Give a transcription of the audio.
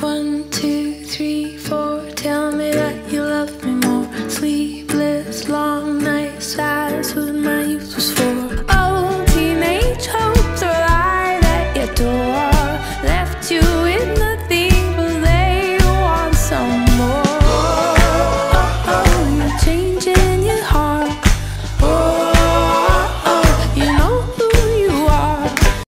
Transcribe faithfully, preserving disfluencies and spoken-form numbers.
One, two, three, four. Tell me that you love me more. Sleepless, long nights. That's what my youth was for. Oh, teenage hopes are light at your door. Left you